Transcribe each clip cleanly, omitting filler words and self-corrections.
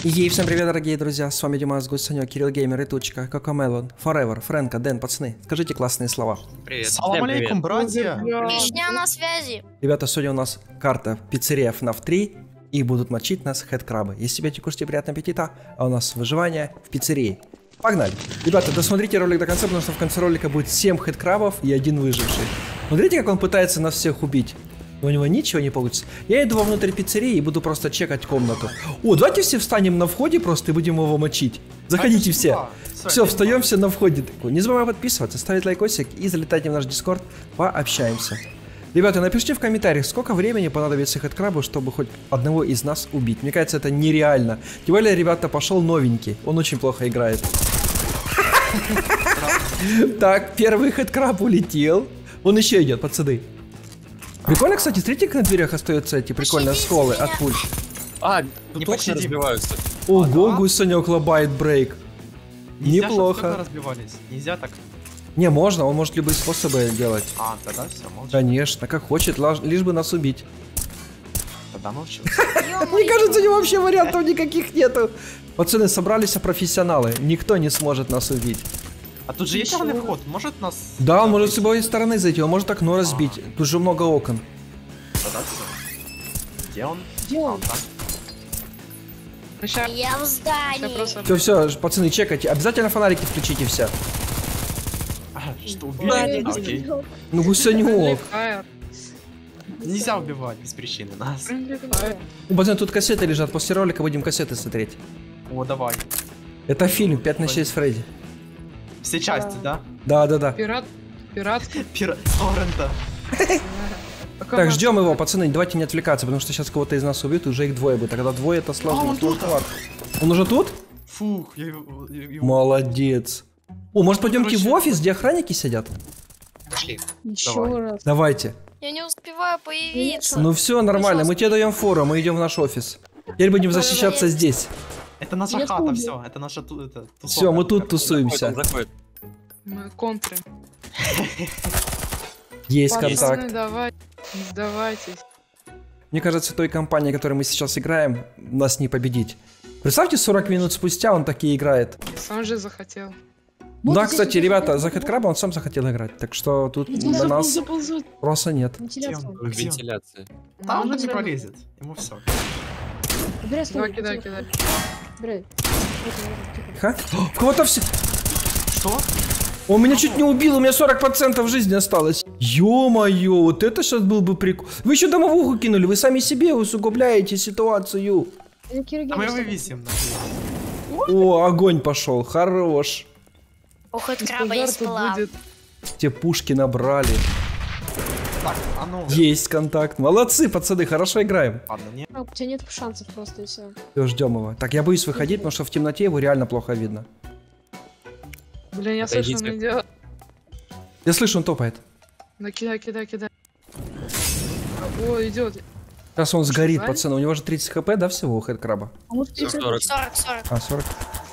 Ей, всем привет, дорогие друзья, с вами Димас, Гусанек, Кирилл Геймер и Тучка, Кокомелон, Forever, Фрэнка, Дэн, пацаны, скажите классные слова. Привет. Салам алейкум, братья. Вишня на связи. Ребята, сегодня у нас карта пиццерия FNAF 3, и будут мочить нас хэдкрабы. Если себе кушайте, приятного аппетита, а у нас выживание в пиццерии. Погнали! Ребята, досмотрите ролик до конца, потому что в конце ролика будет 7 хэдкрабов и 1 выживший. Смотрите, как он пытается нас всех убить. У него ничего не получится. Я иду вовнутрь пиццерии и буду просто чекать комнату. О, давайте все встанем на входе просто и будем его мочить. Заходите все. Все, встаем все на входе. Не забываем подписываться, ставить лайкосик и залетайте в наш дискорд. Пообщаемся. Ребята, напишите в комментариях, сколько времени понадобится хэдкрабу, чтобы хоть одного из нас убить. Мне кажется, это нереально. Тем более, ребята, пошел новенький. Он очень плохо играет. Так, первый хэдкраб улетел. Он еще идет, пацаны. Прикольно, кстати, смотрите, как на дверях остаются эти прикольные сколы от пуль. А, Не тут окна пощадим. разбиваются. Ого, Гусанек лобает брейк. Нельзя, чтобы Неплохо. стекла разбивались. Нельзя так. Не, можно, он может любые способы делать. А, тогда все, молчи. Конечно, как хочет, лишь бы нас убить. Тогда молчу. Мне кажется, у него вообще вариантов никаких нету. Пацаны, собрались профессионалы, никто не сможет нас убить. А тут же есть черный вход, может нас... Да, он может с любой стороны зайти, он может окно разбить. Тут же много окон. Тогда все. Где он? Где он? Там. Я в здании. Все, пацаны, чекайте. Обязательно фонарики включите все. Что, убили? Окей. Ну, Гусанек. Нельзя убивать без причины нас. Пацаны, тут кассеты лежат, после ролика будем кассеты смотреть. О, давай. Это фильм 5 ночей с Фредди. Все части, да? Да. Пират. Торрента. Так, ждем его, пацаны, давайте не отвлекаться, потому что сейчас кого-то из нас убьют, и уже их двое будет. Тогда двое это сложно. он тут. Он уже тут? Фух, я его... Молодец. О, может пойдемте Короче, в офис, где охранники сидят? Пошли. Еще Давай. раз. Давайте. Я не успеваю появиться. Ну все, нормально, мы тебе даем фору, мы идем в наш офис. Теперь будем защищаться здесь. Это наша Я хата, помню. все. Это наша тусовка. Все, мы тут тусуемся. Заходит. Мы контры. Есть Пацаны, контакт. давай. Не сдавайтесь. Мне кажется, той компании, которой мы сейчас играем, нас не победить. Представьте, 40 минут спустя он таки играет. Я сам же захотел. Да, кстати, ребята, за хэдкраба он сам захотел играть, так что тут на нас Заползут. просто нет. Вентиляция. Где? Вентиляция. Там он Можно не прям- пролезет. Ему все. Давай, Убирай стол. кидай. Убирай. Ха? О, кого-то все... Что? Он меня чуть не убил, у меня 40% жизни осталось. Ё-моё, вот это сейчас был бы прикол. Вы еще домовуху кинули, вы сами себе усугубляете ситуацию. Ну, Кира А мы Геймер, вывесим. О, огонь пошел, хорош. У хэдкраба есть Тут план. будет. Те пушки набрали. Так, а ну... Есть контакт. Молодцы, пацаны, хорошо играем. Ладно, не... У тебя нет шансов просто и все. Все, ждем его. Так, я боюсь выходить, потому что в темноте его реально плохо видно. Блин, я слышу, Отойдите. он идет. Я слышу, он топает. Да кидай. О, идет. Сейчас он сгорит, Жаль. пацаны. У него же 30 хп, да, всего у хэдкраба? А вот 40. 40. А, 40.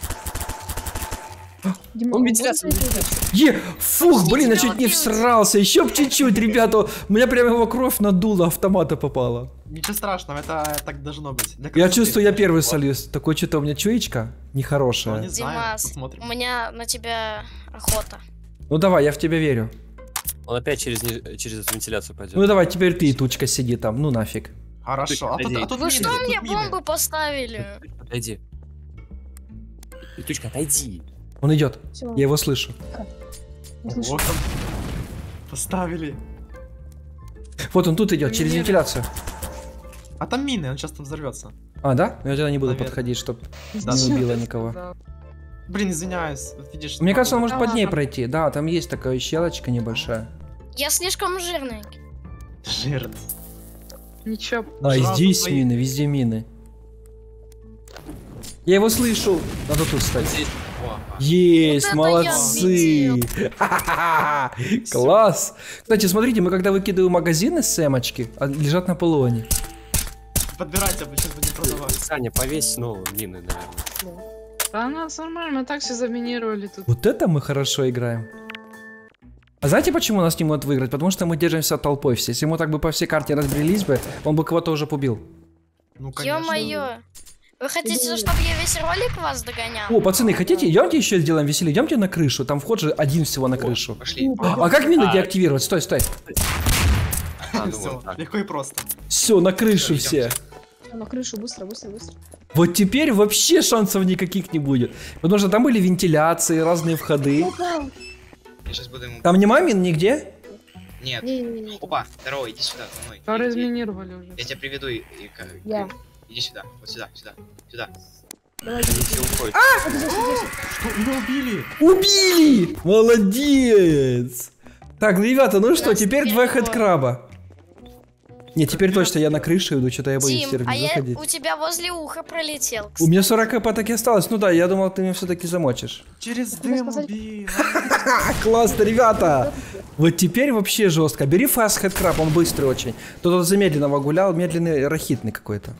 Дима, Он а вентиляцию можно выйдет. Фух, блин, я тебя чуть не убьют. всрался. Еще б чуть-чуть, ребята. У меня прямо его кровь надула, автомата попала. Ничего страшного, это так должно быть. Для Я красоты. чувствую, я первый сольюсь. Такое что-то у меня чуечка Ну, нехорошая. не знаю, Димас, посмотрим. у меня на тебя охота. Ну давай, я в тебя верю. Он опять через эту вентиляцию пойдет. Ну давай, теперь ты, тучка, сиди там. Ну нафиг. Хорошо. А тут Вы что мины, мне тут мины. бомбу поставили? Отойди. Петючка, отойди. Он идет. Всё. Я его слышу. Не слышу. Вот там. Поставили. Вот он тут идет, через Мины. вентиляцию. А там мины, он сейчас там взорвется. А, да? Я тогда не буду Наверное. подходить, чтоб Да, не да. убило никого. Да. Блин, извиняюсь. Вот видишь, Мне кажется, он там- может под ней пройти. Да, там есть такая щелочка небольшая. Я слишком жирный. Жирный. Ничего. А, Сразу здесь свои- мины, везде мины. Я его слышу. Надо тут стать. Здесь. О, Есть, Вот это молодцы! Ха-ха-ха! Класс! Кстати, смотрите, мы когда выкидываем магазины с эмочки, лежат на полу они. Подбирайте, а сейчас будем продавать. Саня, повесь, ну, мины, наверное. Да, нас нормально, мы так все заминировали тут. Вот это мы хорошо играем. А знаете, почему нас не могут выиграть? Потому что мы держимся толпой все. Если мы так бы по всей карте разбрелись бы, он бы кого-то уже побил. Ну, конечно. Ё-моё. Вы хотите, Иди. чтобы я весь ролик вас догонял? О, пацаны, хотите? Идемте еще сделаем веселее. Идемте на крышу. Там вход же один всего на крышу. Пошли. А как мину деактивировать? Стой, стой. А, ну Все, вот так. легко и просто. Все, на крышу Всё, все. На крышу, быстро, быстро, быстро. Вот теперь вообще шансов никаких не будет. Потому что там были вентиляции, разные входы. Опа! Я сейчас буду ему... Там нема мин нигде? Нет. Не-не-не. Опа, здорово, иди сюда, за мной. Да, Иди, иди. разминировали уже. Я тебя приведу и Я. Иди сюда, вот сюда, сюда, сюда. Давай, Они все уходят. вот здесь, вот здесь. Что? Меня убили! Убили! Молодец! Так, ну, ребята, ну что, теперь два хэдкраба. Не, теперь точно я на крыше иду, что-то я боюсь Дим, теперь а я заходить. у тебя возле уха пролетел. У кстати. меня 40 хп так и осталось. Ну да, я думал, ты меня все-таки замочишь. Через Хотела дым сказать- убил. Классно, ребята! Вот теперь вообще жестко. Бери фаст хэдкраб, он быстрый очень. Тот замедленного гулял, медленный рахитный какой-то.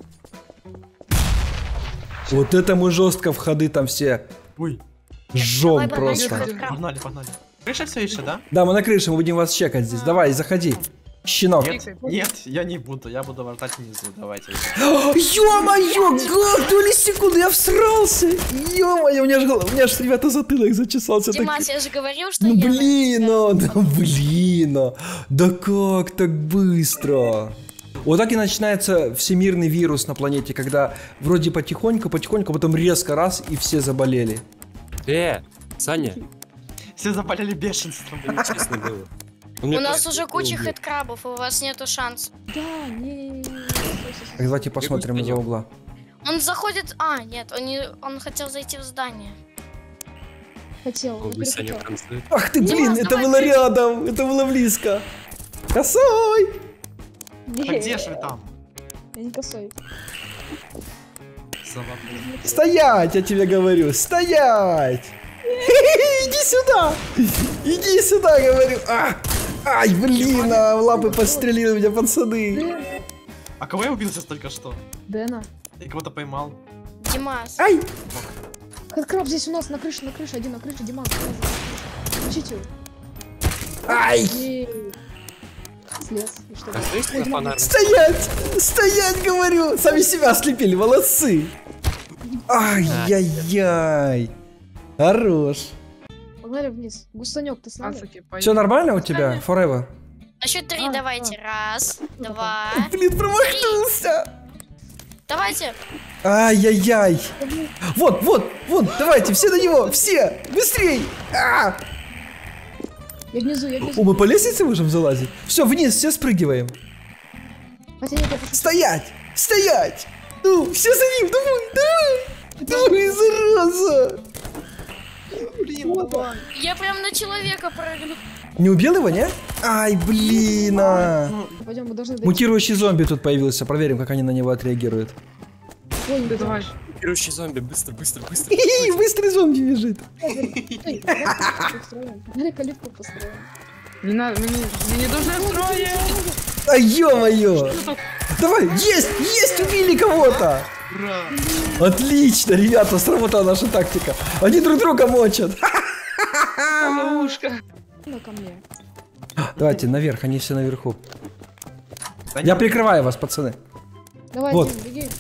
Вот это мы жестко в ходы там все Ой, жжем Давай, давай, просто. давай. Хэдкраб. погнали, погнали. Крыша все еще, да? Да, мы на крыше, мы будем вас чекать здесь. Давай, заходи. Щенок. Нет, я не буду, я буду вортать внизу, давайте. Ё-моё, как доли секунды я всрался. Ё-моё, у меня ж, ребята, затылок зачесался. так- Димас, я же говорил, что Ну я... блин, да как так быстро? Вот так и начинается всемирный вирус на планете, когда вроде потихоньку, потом резко раз и все заболели. Саня, Все заболели бешенством. это нечестно было. Он У меня нас просто уже куча убил. хэдкрабов, и у вас нету шансов. Да, не. Так, давайте посмотрим из-за угла. Он заходит... А, нет, он хотел зайти в здание. Хотел, О, не вы, Саня, перехотел. танцует. Ах ты, блин, это давай было ты. рядом, это было близко. Косой! А где ж вы там? Я не косой. Золотой. Стоять, я тебе говорю, стоять! Иди сюда! Иди сюда, говорю! Ай, блин, в лапы подстрелили меня пацаны! А кого я убил сейчас только что? Дэна. Я кого-то поймал. Димас. Ай! Хэдкраб здесь у нас на крыше, один на крыше, Диман. Включите его. Ай! Ей. Слез. И что? А что есть на фонарном? Стоять! Стоять, говорю! Сами себя ослепили, молодцы! Ай-яй-яй! Хорош! Погнали вниз. Густанек, ты с нами? Пацаки, Все поехали. нормально у тебя, Forever? На счет 3 давайте. Раз, два. Блин, промахнулся! Давайте. Ай-яй-яй! Вот, давайте, все на него, все! Быстрей! Я внизу, я О, внизу. мы по лестнице можем залазить? Все, вниз, все спрыгиваем. Хотя нет, я пошел. Стоять! Стоять! Ну, все за ним, давай, зараза! Блин, давай. Я прям на человека прыгну. Не убил его, не? Ай, блин! Пойдем, мы должны дойти. Мутирующий зомби тут появился, проверим, как они на него отреагируют. Ой, Ты давай. Пирующий зомби, быстро. Эй, быстрый зомби бежит. Эй, давай построим. Давай калитку построим. Не надо, мы не должны строить. А ё-моё! Давай, есть, убили кого-то! Ура! Отлично, ребята, сработала наша тактика. Они друг друга мочат. Ловушка. Ну, ко мне. Давайте, наверх, они все наверху. Да Я нет, прикрываю вас, пацаны. Давай, Вот. Дим, беги.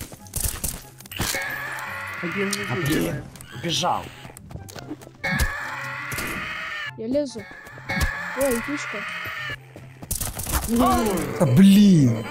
блин, убежал. Я лезу. Ой, птичка. А, блин.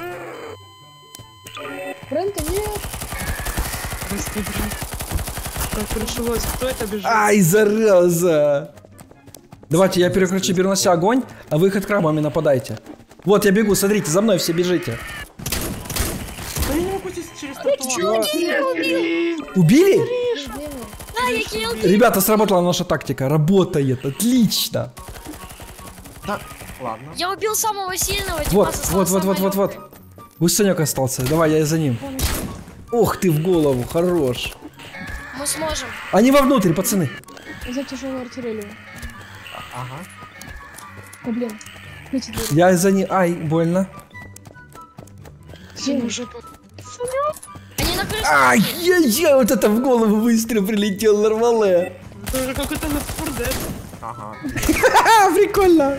Фрэнка, нет. Быстро бежи. Так, пришлось. Кто это бежит? Ай, зараза. Давайте, я, короче, беру на себя огонь, а вы хэдкрабами нападайте. Вот, я бегу, смотрите, за мной все бежите. Да я не могу здесь через тротуар. Убили? Где мы? Да, я килл. Ребята, сработала наша тактика, работает, отлично. Да, ладно. Я убил самого сильного. Вот, Димас вот, остался вот, вот, вот, вот. самолётный. Гусенек остался, давай, я за ним. Ох ты, в голову, хорош. Мы сможем. Они вовнутрь, пацаны. За тяжелую артиллерию. Ага. О, блин. Откройте дверь. Я за ним, ай, больно. Где мы? Уже по- Они на крыше. Ай-яй-яй, вот это в голову выстрел прилетел, нормале. Это уже какой-то Лeft Ага. Ха, прикольно.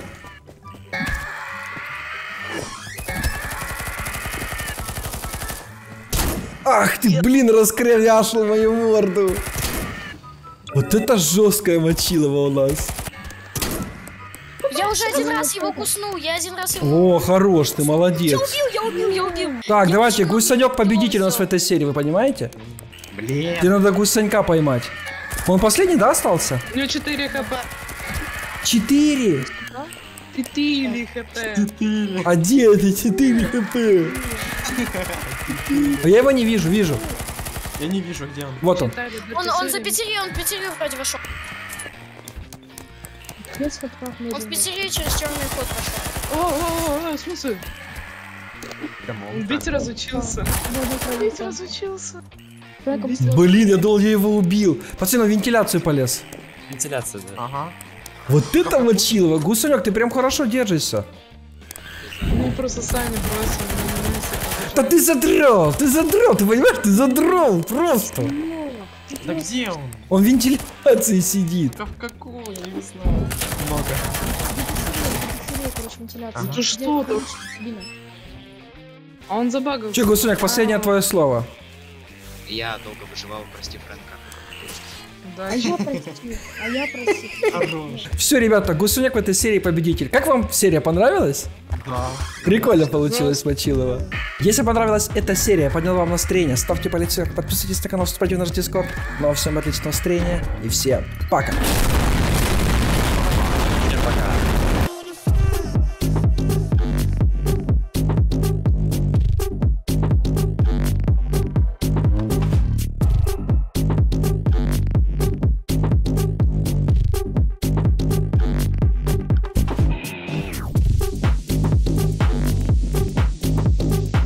Ах ты, блин, раскровяшил мою морду. Вот это жесткая мочилова у нас. Я уже один раз его куснул, я один раз его... О, хорош, ты молодец. Я убил. Так, Я давайте, почему гусанек не победитель у нас в убивался? этой серии, вы понимаете? Блин. Тебе надо гусанька поймать. Он последний, да, остался? У него 4 хп. 4. 4 хп. А где это 4 хп? А я его не вижу, вижу. Я не вижу, где он. Вот он. Он за пиццерию, он в пиццерию вроде вошел. Есть хэдкраб Он в медленно. пиццерию через черный ход пошел. О, в смысле? Он бить разучился. Бить разучился. Фрэнком стрел. Блин, я думал, я его убил. Пацаны, в вентиляцию полез. Вентиляция, да. Ага. Вот это мочилово. Гусанек, ты прям хорошо держишься. Мы просто сами бросили. Да ты задрал, ты понимаешь, ты задрал просто. Да где он? Он в вентиляции сидит. Да в какую? Я не знаю. Много. Пиццерия, короче, вентиляция. Ты что тут? Дина. А он забагал. Че, Гусанек, последнее твое слово. Я долго выживал, прости, Фрэнка. Да. А я прости. А я прости. Хорош. Все, ребята, Гусанек в этой серии победитель. Как вам серия понравилась? Да. Прикольно получилось, Мочилова. Если понравилась эта серия, подняла вам настроение, ставьте палец вверх, подписывайтесь на канал, вступайте в наш дискорд. Ну а всем отличного настроения и всем пока. Всем пока.